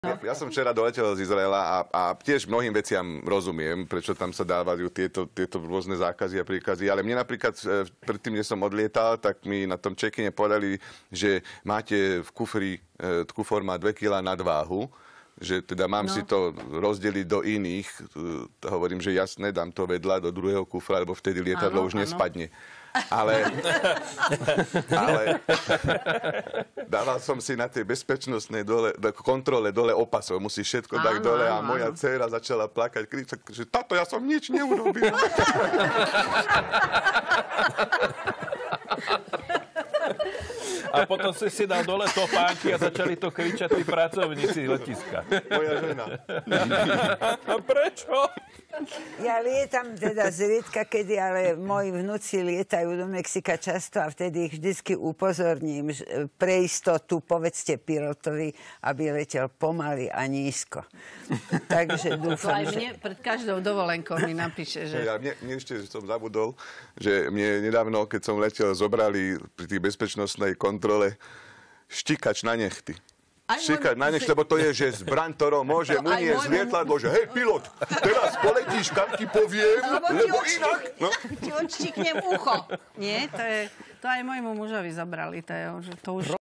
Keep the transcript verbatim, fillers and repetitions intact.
No. Ja som včera doletel z Izraela a, a tiež mnohým veciam rozumiem, prečo tam sa dávajú tieto, tieto rôzne zákazy a príkazy, ale mne napríklad predtým, než som odlietal, tak mi na tom check-ine povedali, že máte v kufri, kufor má dve kilá nadváhu, že teda mám no. si to rozdeliť do iných. Hovorím, že jasné, dám to vedľa do druhého kufra, lebo vtedy lietadlo áno, už nespadne. Ale, ale dával som si na tej bezpečnostnej dole, kontrole dole opasov. Musí všetko áno, dať dole a moja áno. dcéra začala plakať, kričať, že táto, ja som nič neurobil. A potom si si dal dole topánky a začali to kričať tí pracovníci letiska. Moja žena. A prečo? Ja lietam teda zriedka kedy, ale moji vnúci lietajú do Mexika často a vtedy ich vždycky upozorním, že pre istotu povedzte pilotovi, aby letel pomaly a nízko. Takže dúfam, že... Mne pred každou dovolenkou mi napíše, že... Ja, mne, mne ešte som zabudol, že mne nedávno, keď som letel, zobrali pri tých bezpečnostnej kontrole štikač na nechty. Šikať na nech, lebo to je, že zbraň, ktorou môže mu niesť lietadlo, že hej, pilot, teraz poletíš, kam ti poviem, lebo inak... No. Ti odštiknem ucho. Nie, to je... To aj môjmu mužovi zabrali, to je, že to už...